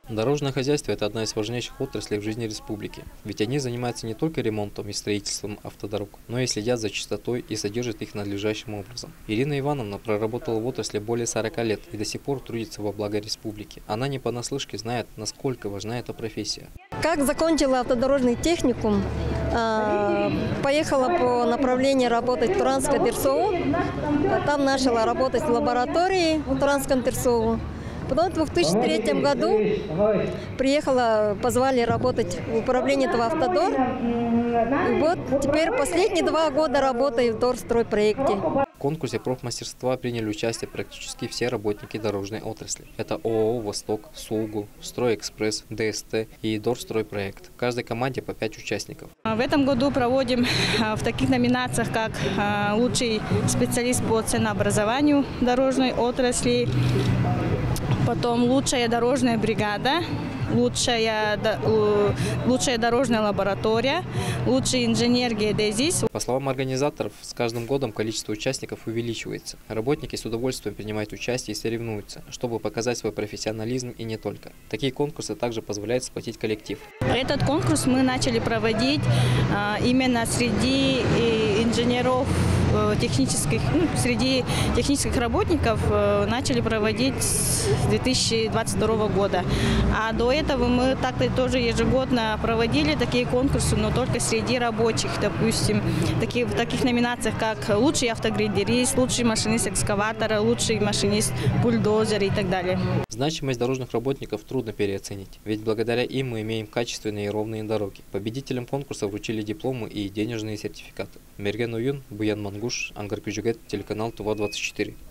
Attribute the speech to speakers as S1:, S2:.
S1: Дорожное хозяйство – это одна из важнейших отраслей в жизни республики, ведь они занимаются не только ремонтом и строительством автодорог, но и следят за чистотой и содержат их надлежащим образом. Ирина Ивановна проработала в отрасли более 40 лет и до сих пор трудится во благо республики. Она не понаслышке знает, насколько важна эта профессия.
S2: Как закончила автодорожный техникум, поехала по направлению работать в Туранско-Дерсоу. Там начала работать в лаборатории в Туранско-Дерсоу. Потом в 2003 году приехала, позвали работать в управлении этого автодор. И вот теперь последние 2 года работаю в Дорстройпроекте.
S1: В конкурсе профмастерства приняли участие практически все работники дорожной отрасли. Это ООО «Восток», СУГУ, «Стройэкспресс», ДСТ и Дорстройпроект. В каждой команде по 5 участников.
S3: В этом году проводим в таких номинациях, как лучший специалист по ценообразованию дорожной отрасли, потом лучшая дорожная бригада, лучшая дорожная лаборатория, лучший инженер-геодезист.
S1: По словам организаторов, с каждым годом количество участников увеличивается. Работники с удовольствием принимают участие и соревнуются, чтобы показать свой профессионализм и не только. Такие конкурсы также позволяют сплотить коллектив.
S3: Этот конкурс мы начали проводить именно среди инженеров среди технических работников начали проводить с 2022 года. А до этого мы так-то тоже ежегодно проводили такие конкурсы, но только среди рабочих, допустим, в таких номинациях, как лучший автогрейдерист, лучший машинист экскаватора, лучший машинист бульдозера и так далее.
S1: Значимость дорожных работников трудно переоценить, ведь благодаря им мы имеем качественные и ровные дороги. Победителям конкурса вручили дипломы и денежные сертификаты. Мерген Уюн, Буян Мангуш, Ангар Кюжугет, телеканал ТУВА-24.